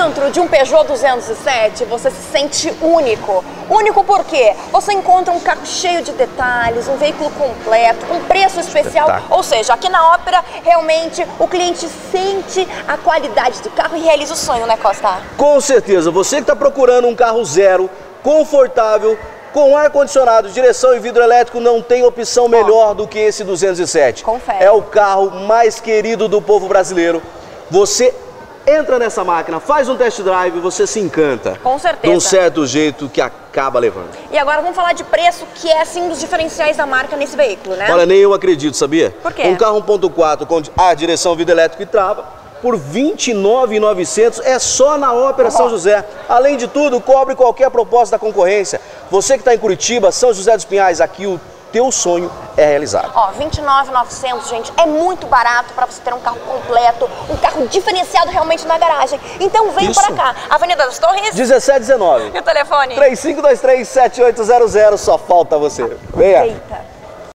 dentro de um Peugeot 207, você se sente único. Único por quê? Você encontra um carro cheio de detalhes, um veículo completo, um preço especial. Ou seja, aqui na Ópera, realmente, o cliente sente a qualidade do carro e realiza o sonho, né, Costa? Com certeza. Você que está procurando um carro zero, confortável, com ar-condicionado, direção e vidro elétrico, não tem opção melhor do que esse 207. Confere. É o carro mais querido do povo brasileiro. Você entra nessa máquina, faz um test drive, você se encanta. Com certeza. De um certo jeito que acaba levando. E agora vamos falar de preço, que é assim um dos diferenciais da marca nesse veículo, né? Olha, nem eu acredito, sabia? Por quê? Um carro 1.4 com a direção, vidro elétrico e trava, por R$ 29.900 é só na Ópera São José. Além de tudo, cobre qualquer proposta da concorrência. Você que está em Curitiba, São José dos Pinhais, aqui o teu sonho é realizado. Ó, R$ 29.900, gente, é muito barato para você ter um carro completo, um carro diferenciado realmente na garagem. Então vem para cá, Avenida das Torres, 1719. E o telefone? 3523-7800, só falta você. Venha. Eita.